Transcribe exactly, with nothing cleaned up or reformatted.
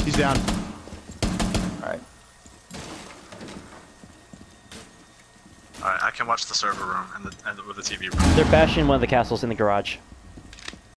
He's down. Alright. Alright, I can watch the server room and the and with the T V room. They're bashing one of the castles in the garage.